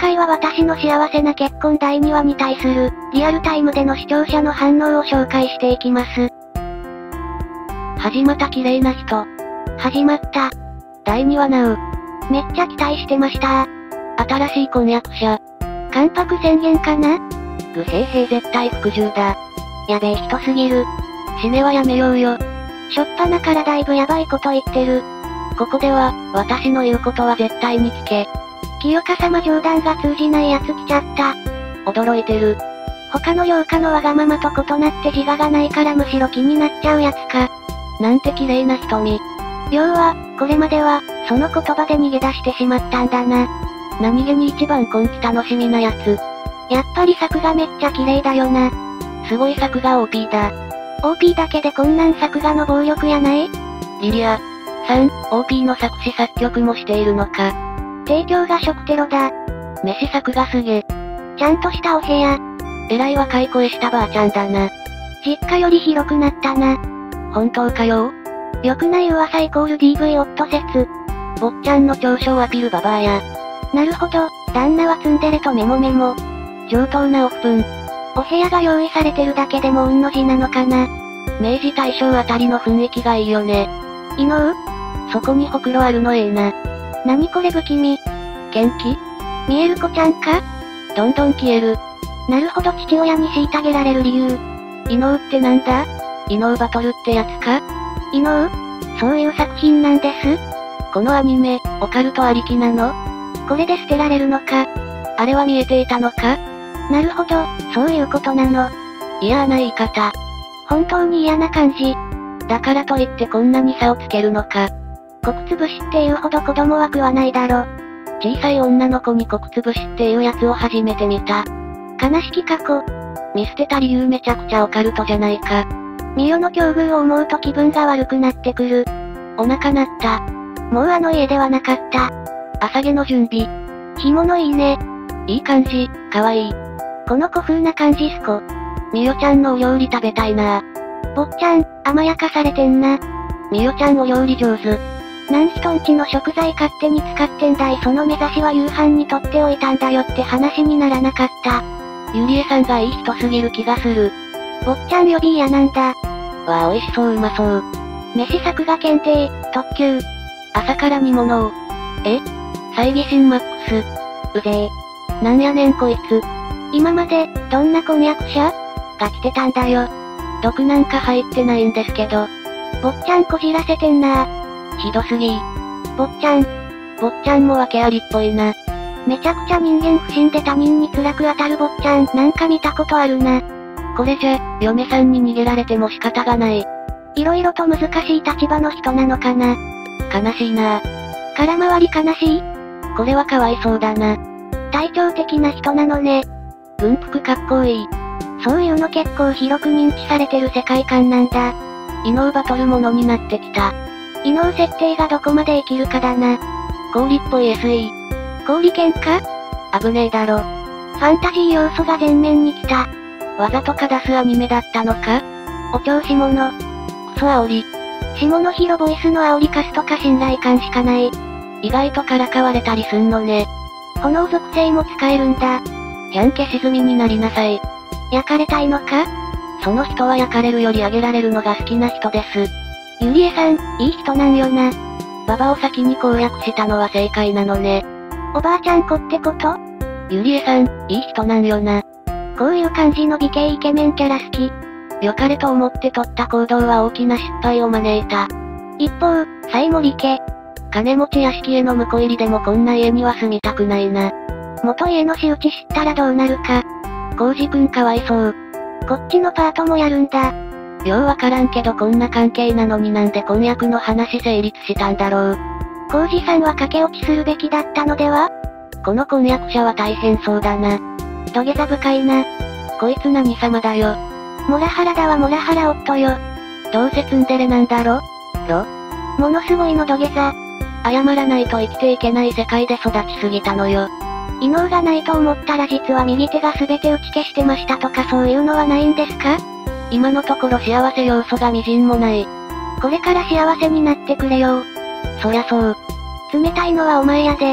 回は私の幸せな結婚第2話に対する、リアルタイムでの視聴者の反応を紹介していきます。 始まった綺麗な人。 始まった。 第2話なう。 めっちゃ期待してました。 新しい婚約者。 関白宣言かな？ ぐへいへい絶対服従だ。 やべえ人すぎる。 死ねはやめようよ。 しょっぱなからだいぶやばいこと言ってる。 ここでは、私の言うことは絶対に聞け。 清香様冗談が通じないやつ来ちゃった。 驚いてる。 他の陽花のわがままと異なって自我がないからむしろ気になっちゃうやつか。 なんて綺麗な瞳。 要は、これまでは、その言葉で逃げ出してしまったんだな。 何気に一番今季楽しみなやつ。 やっぱり作画めっちゃ綺麗だよな。 すごい作画 OP だ。 OP だけでこんなん作画の暴力やない？ リリア。さん、OP の作詞作曲もしているのか。 提供が食テロだ。 飯作画すげ。 ちゃんとしたお部屋。 えらい若い声したばあちゃんだな。 実家より広くなったな。 本当かよ？ 良くない噂イコール DV 夫説。 坊ちゃんの長所をアピールババアや。 なるほど、旦那はツンデレとメモメモ。 上等なオフプン。 お部屋が用意されてるだけでも運の字なのかな。 明治大正あたりの雰囲気がいいよね。 伊能？ そこにほくろあるのええな。 何これ不気味。 元気？ 見える子ちゃんか？ どんどん消える。 なるほど父親に虐げられる理由。 伊能ってなんだ？伊能バトルってやつか？ 伊能？そういう作品なんです。 このアニメ、オカルトありきなの？ これで捨てられるのか？ あれは見えていたのか？ なるほど、そういうことなの。 嫌な言い方。 本当に嫌な感じ。 だからといってこんなに差をつけるのか。 穀潰しっていうほど子供は食わないだろ。 小さい女の子に穀潰しっていうやつを初めて見た。 悲しき過去。 見捨てた理由めちゃくちゃオカルトじゃないか。 ミヨの境遇を思うと気分が悪くなってくる。 お腹鳴った。 もうあの家ではなかった。 朝毛の準備。 干物いいね。 いい感じ、かわいい。 この古風な感じすこ。 みよちゃんのお料理食べたいな。 坊ちゃん、甘やかされてんな。 みよちゃんお料理上手。 なん人んちの食材勝手に使ってんだい。その目指しは夕飯にとっておいたんだよって話にならなかった。 ゆりえさんがいい人すぎる気がする。 坊ちゃん予備嫌なんだ。 わあ美味しそううまそう。 飯作画検定、特急。 朝から煮物を。え？猜疑心マックス。うぜえ。なんやねんこいつ。 今まで、どんな婚約者？が来てたんだよ。 毒なんか入ってないんですけど。 坊ちゃんこじらせてんな。 ひどすぎー。 坊ちゃん。 坊ちゃんも訳ありっぽいな。 めちゃくちゃ人間不信で他人に辛く当たる坊ちゃんなんか見たことあるな。 これじゃ、嫁さんに逃げられても仕方がない。 いろいろと難しい立場の人なのかな。 悲しいなぁ。 空回り悲しい？ これはかわいそうだな。 対照的な人なのね。 軍服かっこいい。 そういうの結構広く認知されてる世界観なんだ。 伊能バトルものになってきた。 伊能設定がどこまで生きるかだな。 氷っぽい SE。 氷喧嘩？ 危ねえだろ。 ファンタジー要素が前面に来た。 わざとか出すアニメだったのか？ お調子者。 クソ煽り。 下の広ボイスの煽りカスとか信頼感しかない。 意外とからかわれたりすんのね。 炎属性も使えるんだ。 消し済みになりなさい。 焼かれたいのか？ その人は焼かれるよりあげられるのが好きな人です。 ゆりえさん、いい人なんよな。 ババを先に攻略したのは正解なのね。 おばあちゃん子ってこと？ ゆりえさん、いい人なんよな。 こういう感じの美形イケメンキャラ好き。 良かれと思って取った行動は大きな失敗を招いた。 一方、西森家。 金持ち屋敷への婿入りでもこんな家には住みたくないな。 元家の仕打ち知ったらどうなるか。 浩二くんかわいそう。 こっちのパートもやるんだ。 ようわからんけどこんな関係なのになんで婚約の話成立したんだろう。 浩二さんは駆け落ちするべきだったのでは？ この婚約者は大変そうだな。 土下座深いな。 こいつ何様だよ。 モラハラだわモラハラ夫よ。 どうせツンデレなんだろ？ ものすごいの土下座。 謝らないと生きていけない世界で育ちすぎたのよ。 異能がないと思ったら実は右手が全て打ち消してましたとかそういうのはないんですか？ 今のところ幸せ要素がみじんもない。 これから幸せになってくれよ。 そりゃそう。 冷たいのはお前やで。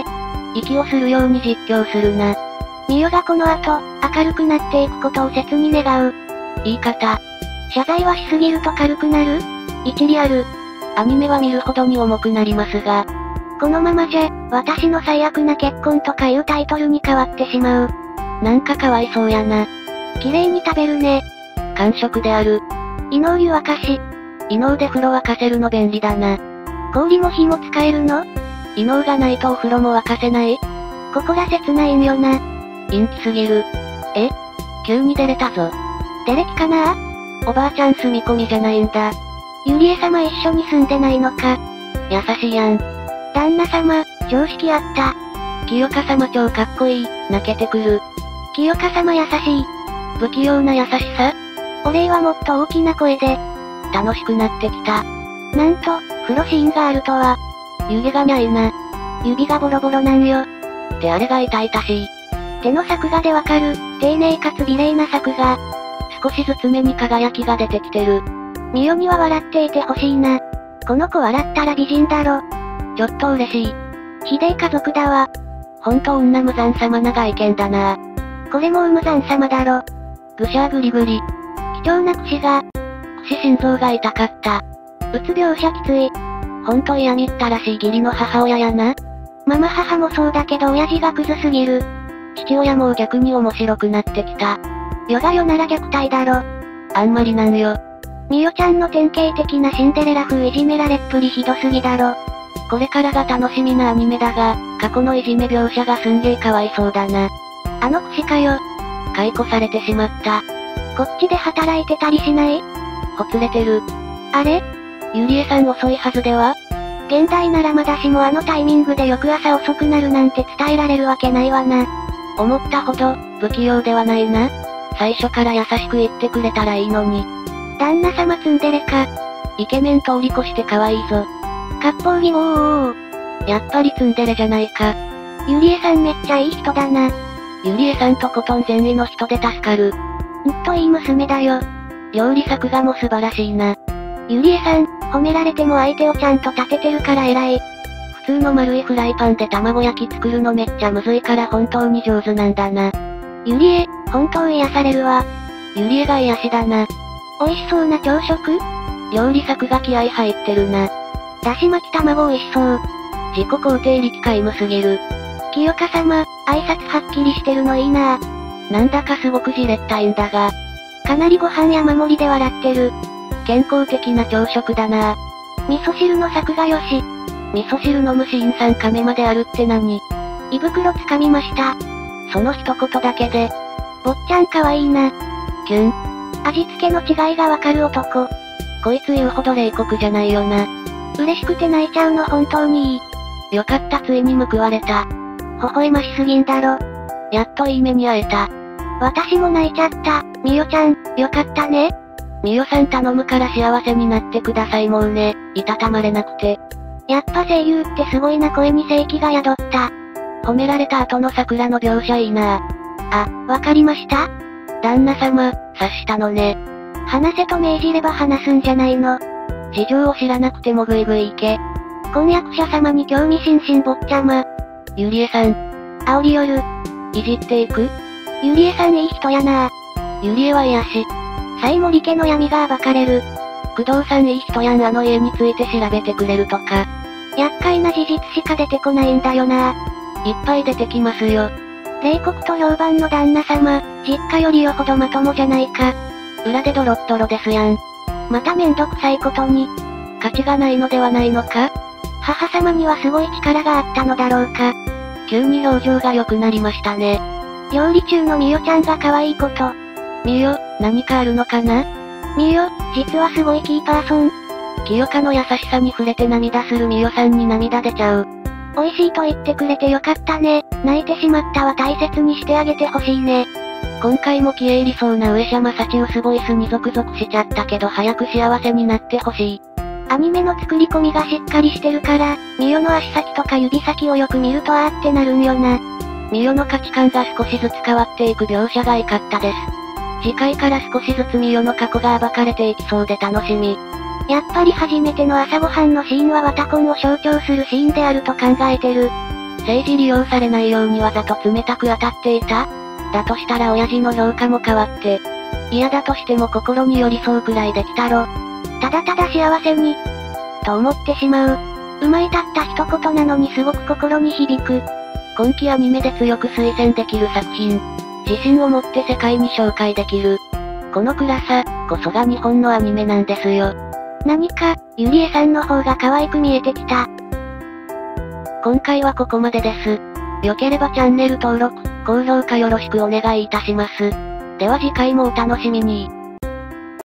息をするように実況するな。 ミオがこの後、明るくなっていくことを切に願う。 言い方。 謝罪はしすぎると軽くなる？一理ある。 アニメは見るほどに重くなりますが。 このままじゃ、私の最悪な結婚とかいうタイトルに変わってしまう。 なんかかわいそうやな。 綺麗に食べるね。 完食である。 胃の湯沸かし。 胃ので風呂沸かせるの便利だな。 氷も火も使えるの？ 胃のがないとお風呂も沸かせない？ ここが切ないんよな。 陰気すぎる。急に出れたぞ。 出れきかな？ おばあちゃん住み込みじゃないんだ。 ゆりえ様一緒に住んでないのか。 優しいやん。 旦那様、常識あった。 清香様超かっこいい、泣けてくる。 清香様優しい。 不器用な優しさ？ お礼はもっと大きな声で。 楽しくなってきた。 なんと、風呂シーンがあるとは。 湯気がにゃいな。 指がボロボロなんよ。 ってあれが痛々しい。 手の作画でわかる、丁寧かつ美麗な作画。 少しずつ目に輝きが出てきてる。 ミオには笑っていてほしいな。この子笑ったら美人だろ。 ちょっと嬉しい。 ひでえ家族だわ。 ほんと女無残様な外見だな。 これも無残様だろ。 ぐしゃーぐりぐり。 貴重な串が。 串心臓が痛かった。 うつ描写きつい。 ほんと嫌みったらしい義理の母親やな。 ママ母もそうだけど親父がクズすぎる。 父親も逆に面白くなってきた。 世が世なら虐待だろ。 あんまりなんよ。 ミオちゃんの典型的なシンデレラ風いじめられっぷりひどすぎだろ。 これからが楽しみなアニメだが、過去のいじめ描写がすんげーかわいそうだな。 あの串かよ。 解雇されてしまった。 こっちで働いてたりしない？ ほつれてる。 あれ？ ゆりえさん遅いはずでは？ 現代ならまだしもあのタイミングで翌朝遅くなるなんて伝えられるわけないわな。 思ったほど、不器用ではないな。最初から優しく言ってくれたらいいのに。 旦那様ツンデレか。 イケメン通り越して可愛いぞ。 割烹着おー。 やっぱりツンデレじゃないか。 ゆりえさんめっちゃいい人だな。 ゆりえさんとことん善意の人で助かる。 いい娘だよ。 料理作画も素晴らしいな。 ゆりえさん、褒められても相手をちゃんと立ててるから偉い。 普通の丸いフライパンで卵焼き作るのめっちゃむずいから本当に上手なんだな。 ゆりえ、本当癒されるわ。 ゆりえが癒しだな。 美味しそうな朝食？ 料理作が気合入ってるな。 だし巻き卵美味しそう。 自己肯定力皆無すぎる。 清香様、挨拶はっきりしてるのいいなぁ。 なんだかすごくじれったいんだが。 かなりご飯山盛りで笑ってる。 健康的な朝食だなぁ。 味噌汁の作がよし。 味噌汁飲むシーン3カメまであるって何？ 胃袋つかみました。 その一言だけで。 坊ちゃんかわいいな。 キュン。 味付けの違いがわかる男。 こいつ言うほど冷酷じゃないよな。 嬉しくて泣いちゃうの本当にいい。 よかったついに報われた。 微笑ましすぎんだろ。 やっといい目に会えた。 私も泣いちゃった。みおちゃん、よかったね。 みおさん頼むから幸せになってくださいもうね、いたたまれなくて。 やっぱ声優ってすごいな声に正気が宿った。 褒められた後の桜の描写いいな。 あ、わかりました？ 旦那様、察したのね。 話せと命じれば話すんじゃないの。 事情を知らなくてもぐいぐい行け。 婚約者様に興味津々坊ちゃま。 ゆりえさん。 煽りよる。 いじっていく？ ゆりえさんいい人やな。 ゆりえは癒し。 西森家の闇が暴かれる。 工藤さんいい人やんあの家について調べてくれるとか。 厄介な事実しか出てこないんだよな。 いっぱい出てきますよ。 冷酷と評判の旦那様、実家よりよほどまともじゃないか。 裏でドロッドロですやん。 まためんどくさいことに。 価値がないのではないのか？ 母様にはすごい力があったのだろうか。 急に表情が良くなりましたね。 料理中のみおちゃんが可愛いこと。 みお、何かあるのかな？ みお、実はすごいキーパーソン。 清香の優しさに触れて涙するみおさんに涙出ちゃう。 美味しいと言ってくれてよかったね。泣いてしまったは大切にしてあげてほしいね。 今回も消え入りそうな上島サチウスボイスにゾクゾクしちゃったけど早く幸せになってほしい。 アニメの作り込みがしっかりしてるから、ミオの足先とか指先をよく見るとあーってなるんよな。 ミオの価値観が少しずつ変わっていく描写が良かったです。次回から少しずつミオの過去が暴かれていきそうで楽しみ。 やっぱり初めての朝ごはんのシーンはワタコンを象徴するシーンであると考えてる。 政治利用されないようにわざと冷たく当たっていた？だとしたら親父の評価も変わって。嫌だとしても心に寄り添うくらいできたろ。 ただただ幸せに、と思ってしまう。たった一言なのにすごく心に響く。 今期アニメで強く推薦できる作品。自信を持って世界に紹介できる。この暗さ、こそが日本のアニメなんですよ。 何か、ゆりえさんの方が可愛く見えてきた。 今回はここまでです。良ければチャンネル登録、高評価よろしくお願いいたします。では次回もお楽しみに。